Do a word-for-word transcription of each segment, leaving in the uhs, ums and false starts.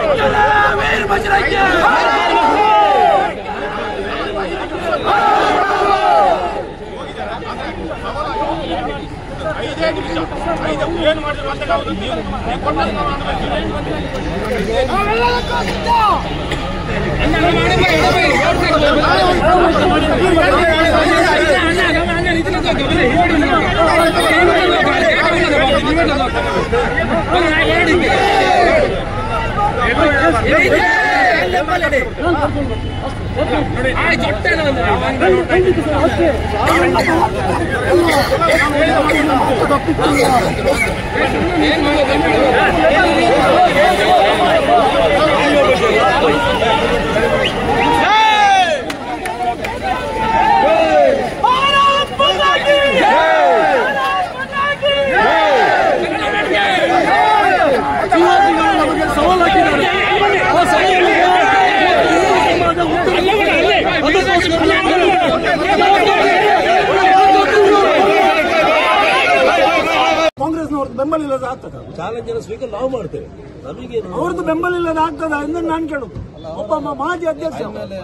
ಕಾಂಗ್ರೆಸ್ನವ್ರದ್ದು ಬೆಂಬಲ ಇಲ್ಲದ ಆಗ್ತದ ಚಾಲೆಂಜ್ ಸ್ವೀಕಾರ ನಾವು ಮಾಡ್ತೇವೆ. ನಮಗೆ ಅವ್ರದ್ದು ಬೆಂಬಲ ಇಲ್ಲದ ಆಗ್ತದ ಎಂದು ನಾನು ಕೇಳುದು. ಒಬ್ಬ ಮಾಜಿ ಅಧ್ಯಕ್ಷ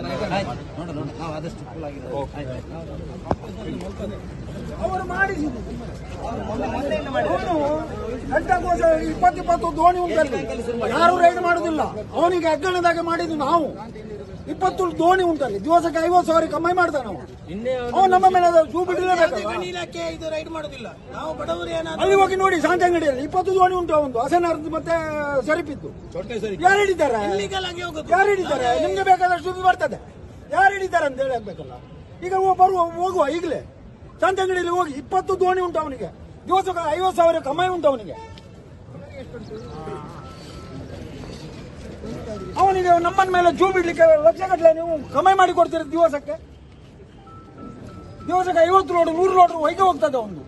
ಅವರು ಮಾಡಿಸಿದ್ರು ಘಂಟಾಘೋಷ ಇಪ್ಪತ್ತಿಪ್ಪತ್ತು ದೋಣಿ ಉಂಟಲ್ಲಿ ಯಾರು ರೈಡ್ ಮಾಡುದಿಲ್ಲ. ಅವನಿಗೆ ಹೆಗ್ಗಣದಾಗೆ ಮಾಡಿದ್ದು ನಾವು. ಇಪ್ಪತ್ತು ದೋಣಿ ಉಂಟಲ್ಲಿ ದಿವಸಕ್ಕೆ ಐವತ್ತು ಸಾವಿರ ಕಮ್ಮಿ ಮಾಡ್ತಾನೆ ನಾವು. ಅವ್ನು ನಮ್ಮ ಮೇಲೆ ಜೂ ಬಿಡಲೇಬೇಕಲ್ಲ. ಅಲ್ಲಿ ಹೋಗಿ ನೋಡಿ ಶಾಂತಂಗಡಿಯಲ್ಲಿ ಇಪ್ಪತ್ತು ದೋಣಿ ಉಂಟು. ಒಂದು ಹಸನಾರ್ದು ಮತ್ತೆ ಸರಿಪಿತ್ತು. ಯಾರು ಹಿಡಿತಾರೆ ಯಾರು ಹಿಡಿತಾರೆ ನಿಮ್ಗೆ ಬೇಕಾದಷ್ಟು ಬರ್ತದೆ. ಯಾರು ಹಿಡಿತಾರೆ ಅಂತ ಹೇಳಿ ಆಗ್ಬೇಕಲ್ಲ. ಈಗ ಬರುವ ಹೋಗುವ ಈಗಲೇ ಶಾಂತಂಗಡಿಯಲ್ಲಿ ಹೋಗಿ ಇಪ್ಪತ್ತು ದೋಣಿ ಉಂಟು ಅವನಿಗೆ. ದಿವಸಕ್ಕೆ ಐವತ್ತು ಸಾವಿರ ಕಮ್ಮಿ ಉಂಟು ಅವನಿಗೆ. ಅವನಿಗೆ ನಮ್ಮನ ಮೇಲೆ ಜೂ ಬಿಡ್ಲಿಕ್ಕೆ ಲಕ್ಷ ಗಟ್ಟಲೆ ನೀವು ಕಮ್ಮಿ ಮಾಡಿ ಕೊಡ್ತೀರ. ದಿವಸಕ್ಕೆ ದಿವಸಕ್ಕೆ ಐವತ್ತು ಲೋಡ್ ನೂರು ಲೋಡ್ ಹೊಯ್ಗೆ ಹೋಗ್ತದೆ ಒಂದು.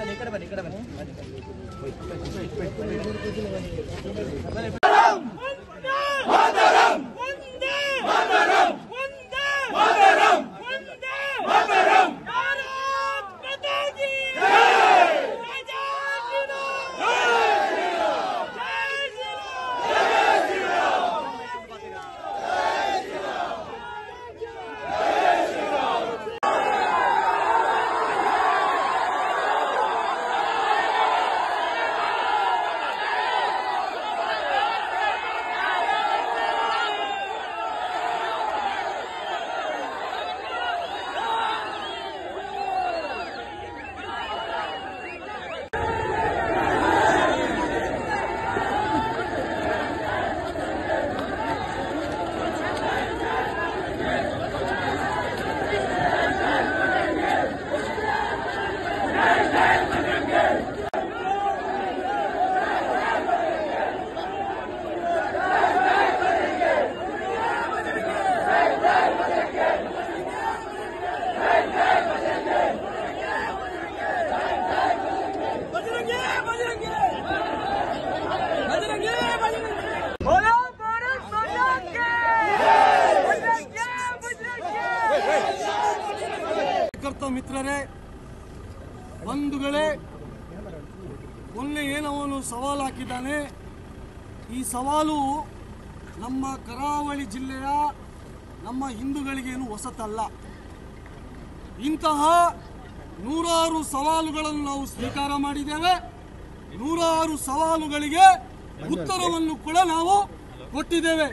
ಮಿತ್ರರೇ, ಬಂಧುಗಳೇ, ಮೊನ್ನೆ ಏನವನು ಸವಾಲು ಹಾಕಿದ್ದಾನೆ. ಈ ಸವಾಲು ನಮ್ಮ ಕರಾವಳಿ ಜಿಲ್ಲೆಯ ನಮ್ಮ ಹಿಂದೂಗಳಿಗೇನು ಹೊಸತಲ್ಲ. ಇಂತಹ ನೂರಾರು ಸವಾಲುಗಳನ್ನು ನಾವು ಸ್ವೀಕಾರ ಮಾಡಿದ್ದೇವೆ. ನೂರಾರು ಸವಾಲುಗಳಿಗೆ ಉತ್ತರವನ್ನು ಕೂಡ ನಾವು ಕೊಟ್ಟಿದ್ದೇವೆ.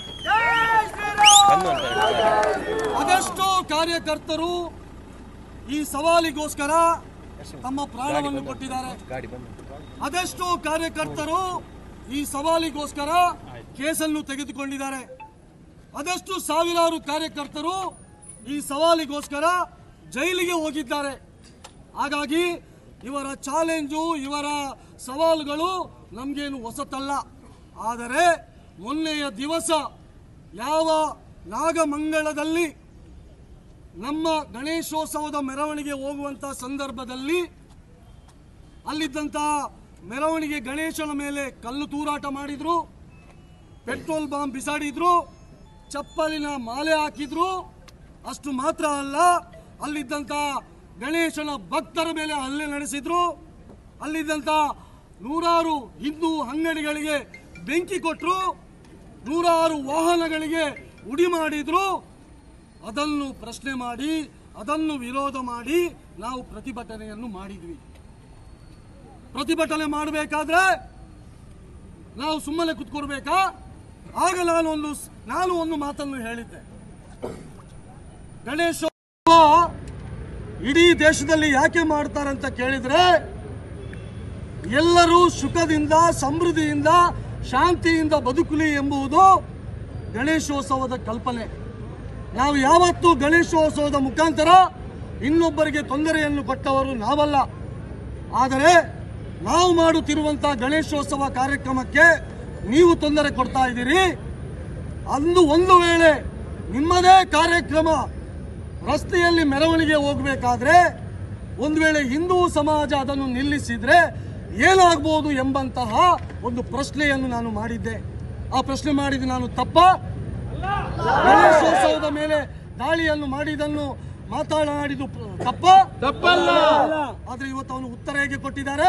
ಅದೆಷ್ಟೋ ಕಾರ್ಯಕರ್ತರು ಈ ಸವಾಲಿಗೋಸ್ಕರ ತಮ್ಮ ಪ್ರಾಣವನ್ನು ಕೊಟ್ಟಿದ್ದಾರೆ. ಅದೆಷ್ಟೋ ಕಾರ್ಯಕರ್ತರು ಈ ಸವಾಲಿಗೋಸ್ಕರ ಕೇಸನ್ನು ತೆಗೆದುಕೊಂಡಿದ್ದಾರೆ. ಅದೆಷ್ಟು ಸಾವಿರಾರು ಕಾರ್ಯಕರ್ತರು ಈ ಸವಾಲಿಗೋಸ್ಕರ ಜೈಲಿಗೆ ಹೋಗಿದ್ದಾರೆ. ಹಾಗಾಗಿ ಇವರ ಚಾಲೆಂಜು, ಇವರ ಸವಾಲುಗಳು ನಮಗೇನು ಹೊಸತಲ್ಲ. ಆದರೆ ಮೊನ್ನೆಯ ದಿವಸ ಯಾವ ನಾಗಮಂಗಲದಲ್ಲಿ ನಮ್ಮ ಗಣೇಶೋತ್ಸವದ ಮೆರವಣಿಗೆ ಹೋಗುವಂಥ ಸಂದರ್ಭದಲ್ಲಿ ಅಲ್ಲಿದ್ದಂಥ ಮೆರವಣಿಗೆ ಗಣೇಶನ ಮೇಲೆ ಕಲ್ಲು ತೂರಾಟ ಮಾಡಿದ್ರು, ಪೆಟ್ರೋಲ್ ಬಾಂಬ್ ಬಿಸಾಡಿದ್ರು, ಚಪ್ಪಲಿನ ಮಾಲೆ ಹಾಕಿದ್ರು. ಅಷ್ಟು ಮಾತ್ರ ಅಲ್ಲ, ಅಲ್ಲಿದ್ದಂಥ ಗಣೇಶನ ಭಕ್ತರ ಮೇಲೆ ಹಲ್ಲೆ ನಡೆಸಿದ್ರು. ಅಲ್ಲಿದ್ದಂಥ ನೂರಾರು ಹಿಂದೂ ಅಂಗಡಿಗಳಿಗೆ ಬೆಂಕಿ ಕೊಟ್ಟರು. ನೂರಾರು ವಾಹನಗಳಿಗೆ ಉಡಿ ಮಾಡಿದ್ರು, ಅದನ್ನು ಪ್ರಶ್ನೆ ಮಾಡಿ ಅದನ್ನು ವಿರೋಧ ಮಾಡಿ ನಾವು ಪ್ರತಿಭಟನೆಯನ್ನು ಮಾಡಿದ್ವಿ. ಪ್ರತಿಭಟನೆ ಮಾಡಬೇಕಾದ್ರೆ ನಾವು ಸುಮ್ಮನೆ ಕುತ್ಕೊಡ್ಬೇಕಾ? ಆಗ ನಾನು ಒಂದು ನಾನು ಒಂದು ಮಾತನ್ನು ಹೇಳಿದ್ದೆ, ಗಣೇಶೋತ್ಸವ ಇಡೀ ದೇಶದಲ್ಲಿ ಯಾಕೆ ಮಾಡ್ತಾರೆ ಅಂತ ಕೇಳಿದ್ರೆ, ಎಲ್ಲರೂ ಸುಖದಿಂದ ಸಮೃದ್ಧಿಯಿಂದ ಶಾಂತಿಯಿಂದ ಬದುಕಲಿ ಎಂಬುದು ಗಣೇಶೋತ್ಸವದ ಕಲ್ಪನೆ. ನಾವು ಯಾವತ್ತೂ ಗಣೇಶೋತ್ಸವದ ಮುಖಾಂತರ ಇನ್ನೊಬ್ಬರಿಗೆ ತೊಂದರೆಯನ್ನು ಕೊಟ್ಟವರು ನಾವಲ್ಲ. ಆದರೆ ನಾವು ಮಾಡುತ್ತಿರುವಂತಹ ಗಣೇಶೋತ್ಸವ ಕಾರ್ಯಕ್ರಮಕ್ಕೆ ನೀವು ತೊಂದರೆ ಕೊಡ್ತಾ ಇದ್ದೀರಿ. ಅಂದು ಒಂದು ವೇಳೆ ನಿಮ್ಮದೇ ಕಾರ್ಯಕ್ರಮ ರಸ್ತೆಯಲ್ಲಿ ಮೆರವಣಿಗೆ ಹೋಗಬೇಕಾದ್ರೆ ಒಂದು ವೇಳೆ ಹಿಂದೂ ಸಮಾಜ ಅದನ್ನು ನಿಲ್ಲಿಸಿದ್ರೆ ಏನಾಗಬಹುದು ಎಂಬಂತಹ ಒಂದು ಪ್ರಶ್ನೆಯನ್ನು ನಾನು ಮಾಡಿದ್ದೆ. ಆ ಪ್ರಶ್ನೆ ಮಾಡಿದ್ದು ನಾನು ತಪ್ಪ? ಗಣೇಶೋತ್ಸವದ ಮೇಲೆ ದಾಳಿಯನ್ನು ಮಾಡಿದ್ದನ್ನು ಮಾತನಾಡಿದ್ದು ತಪ್ಪ? ತಪ್ಪಲ್ಲ. ಆದ್ರೆ ಇವತ್ತು ಅವನು ಉತ್ತರ ಹೇಗೆ ಕೊಟ್ಟಿದ್ದಾರೆ?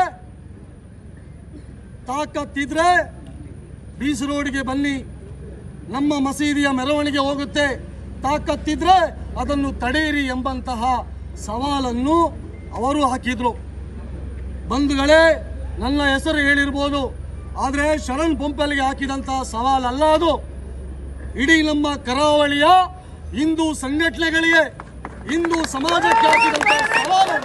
ತಾಕತ್ತಿದ್ರೆ ಬೀಚ್ ರೋಡ್ಗೆ ಬನ್ನಿ, ನಮ್ಮ ಮಸೀದಿಯ ಮೆರವಣಿಗೆ ಹೋಗುತ್ತೆ, ತಾಕತ್ತಿದ್ರೆ ಅದನ್ನು ತಡೆಯಿರಿ ಎಂಬಂತಹ ಸವಾಲನ್ನು ಅವರು ಹಾಕಿದ್ರು. ಬಂಧುಗಳೇ, ನನ್ನ ಹೆಸರು ಹೇಳಿರ್ಬೋದು, ಆದರೆ ಶರಣ್ ಪಂಪಲ್ಗೆ ಹಾಕಿದಂತಹ ಸವಾಲಲ್ಲ ಅದು. ಇಡೀ ನಮ್ಮ ಕರಾವಳಿಯ ಹಿಂದೂ ಸಂಘಟನೆಗಳಿಗೆ, ಹಿಂದೂ ಸಮಾಜಕ್ಕೆ ಹಾಕಿದಂತಹ ಸವಾಲು.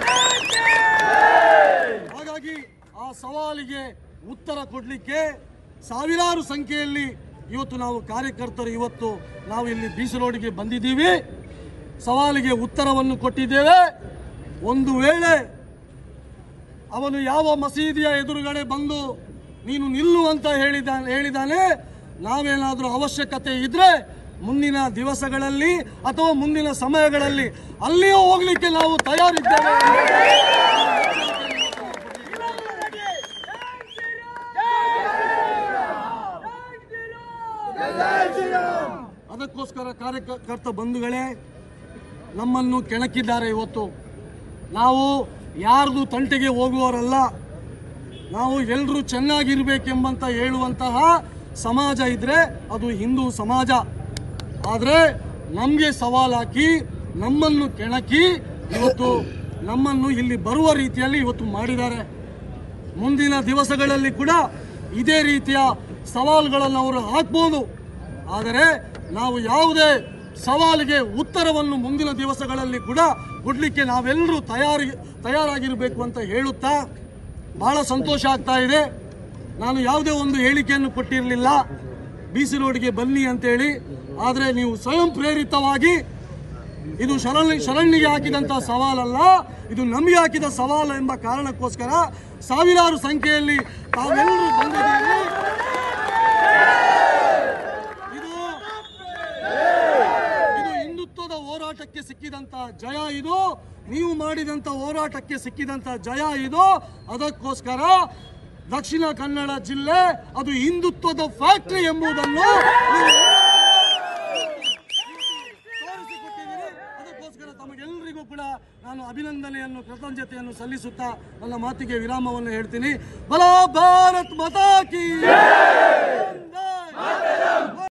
ಹಾಗಾಗಿ ಆ ಸವಾಲಿಗೆ ಉತ್ತರ ಕೊಡಲಿಕ್ಕೆ ಸಾವಿರಾರು ಸಂಖ್ಯೆಯಲ್ಲಿ ಇವತ್ತು ನಾವು ಕಾರ್ಯಕರ್ತರು ಇವತ್ತು ನಾವು ಇಲ್ಲಿ ಬೀಚ್ ರೋಡ್ಗೆ ಬಂದಿದ್ದೀವಿ. ಸವಾಲಿಗೆ ಉತ್ತರವನ್ನು ಕೊಟ್ಟಿದ್ದೇವೆ. ಒಂದು ವೇಳೆ ಅವನು ಯಾವ ಮಸೀದಿಯ ಎದುರುಗಡೆ ಬಂದು ನೀನು ನಿಲ್ಲು ಅಂತ ಹೇಳಿದಾನೆ ಹೇಳಿದಾನೆ ನಾವೇನಾದರೂ ಅವಶ್ಯಕತೆ ಇದ್ರೆ ಮುಂದಿನ ದಿವಸಗಳಲ್ಲಿ ಅಥವಾ ಮುಂದಿನ ಸಮಯಗಳಲ್ಲಿ ಅಲ್ಲಿಯೂ ಹೋಗ್ಲಿಕ್ಕೆ ನಾವು ತಯಾರಿದ್ದೇವೆ. ಅದಕ್ಕೋಸ್ಕರ ಕಾರ್ಯಕರ್ತ ಬಂಧುಗಳೇ, ನಮ್ಮನ್ನು ಕೆಣಕಿದ್ದಾರೆ. ಇವತ್ತು ನಾವು ಯಾರ್ದು ತಂಟೆಗೆ ಹೋಗುವವರಲ್ಲ. ನಾವು ಎಲ್ಲರೂ ಚೆನ್ನಾಗಿರ್ಬೇಕೆಂಬಂತ ಹೇಳುವಂತಹ ಸಮಾಜ ಇದ್ರೆ ಅದು ಹಿಂದೂ ಸಮಾಜ. ಆದರೆ ನಮಗೆ ಸವಾಲು ಹಾಕಿ ನಮ್ಮನ್ನು ಕೆಣಕಿ ಇವತ್ತು ನಮ್ಮನ್ನು ಇಲ್ಲಿ ಬರುವ ರೀತಿಯಲ್ಲಿ ಇವತ್ತು ಮಾಡಿದ್ದಾರೆ. ಮುಂದಿನ ದಿವಸಗಳಲ್ಲಿ ಕೂಡ ಇದೇ ರೀತಿಯ ಸವಾಲುಗಳನ್ನು ಅವರು ಹಾಕ್ಬೋದು. ಆದರೆ ನಾವು ಯಾವುದೇ ಸವಾಲಿಗೆ ಉತ್ತರವನ್ನು ಮುಂದಿನ ದಿವಸಗಳಲ್ಲಿ ಕೂಡ ಕೊಡಲಿಕ್ಕೆ ನಾವೆಲ್ಲರೂ ತಯಾರಿ ತಯಾರಾಗಿರಬೇಕು ಅಂತ ಹೇಳುತ್ತಾ ಬಹಳ ಸಂತೋಷ ಆಗ್ತಾ ಇದೆ. ನಾನು ಯಾವುದೇ ಒಂದು ಹೇಳಿಕೆಯನ್ನು ಕೊಟ್ಟಿರಲಿಲ್ಲ ಬೀಚ್ ರೋಡ್ಗೆ ಬನ್ನಿ ಅಂತೇಳಿ. ಆದರೆ ನೀವು ಸ್ವಯಂ ಪ್ರೇರಿತವಾಗಿ, ಇದು ಶರಣ್ ಶರಣ್ಣಿಗೆ ಹಾಕಿದಂಥ ಸವಾಲಲ್ಲ, ಇದು ನಮಗೆ ಹಾಕಿದ ಸವಾಲು ಎಂಬ ಕಾರಣಕ್ಕೋಸ್ಕರ ಸಾವಿರಾರು ಸಂಖ್ಯೆಯಲ್ಲಿ ತಾವೆಲ್ಲರೂ ಬಂದಿದ್ದೀರಿ. ಇದು ಇದು ಹಿಂದುತ್ವದ ಹೋರಾಟಕ್ಕೆ ಸಿಕ್ಕಿದಂತ ಜಯ. ಇದು ನೀವು ಮಾಡಿದಂತ ಹೋರಾಟಕ್ಕೆ ಸಿಕ್ಕಿದಂತ ಜಯ ಇದು. ಅದಕ್ಕೋಸ್ಕರ ದಕ್ಷಿಣ ಕನ್ನಡ ಜಿಲ್ಲೆ ಅದು ಹಿಂದುತ್ವದ ಫ್ಯಾಕ್ಟರಿ ಎಂಬುದನ್ನು ತೋರಿಸಿಕೊಟ್ಟಿದ್ದೀರಿ. ಅದಕ್ಕೋಸ್ಕರ ತಮಗೆಲ್ಲರಿಗೂ ಕೂಡ ನಾನು ಅಭಿನಂದನೆಯನ್ನು ಕೃತಜ್ಞತೆಯನ್ನು ಸಲ್ಲಿಸುತ್ತಾ ನನ್ನ ಮಾತಿಗೆ ವಿರಾಮವನ್ನು ಹೇಳ್ತೀನಿ. ಬಲ ಭಾರತ್ ಮಾತಾ ಕೀ.